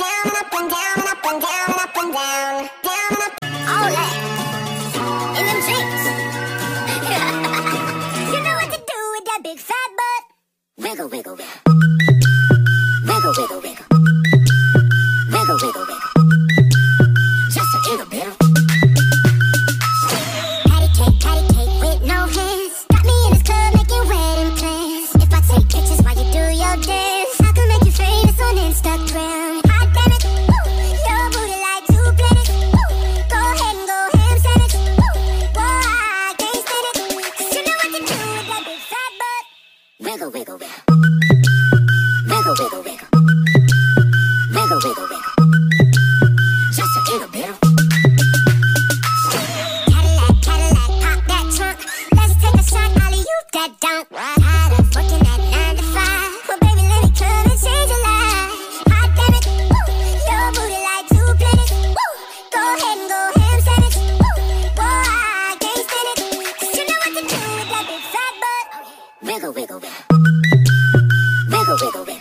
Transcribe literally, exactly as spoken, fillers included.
down and up and down and up and down and up and down, down and up. All that in them jeans. You know what to do with that big fat butt. Wiggle, wiggle, wiggle. Wiggle, wiggle, wiggle. Wiggle, wiggle, wiggle. Just a little bit. Patty cake, patty cake with no hands. Got me in this club making wedding plans. If I take pictures while you do your dance, I could make you famous on Instagram. Hot damn it, woo, your booty like two planets. Woo, go ahead and go ham sandwich. Woo, boy, I can't stand it. 'Cause you know what to do with that big fat butt. Wiggle, wiggle, wiggle. Wiggle, wiggle, wiggle. Wiggle, wiggle, wiggle. Just a little bit. Cadillac, Cadillac, pop that trunk. Let's take a shot, alley-oop that dunk. Tired of working at nine to five. Well, baby, let me come and change your life. Hot damn it, woo, your booty like two planets. Woo, go ahead and go ham sandwich. Woo, boy, I can't stand it. 'Cause you know what to do with that big fat butt. Wiggle, wiggle, wiggle. Wiggle, wiggle, wiggle.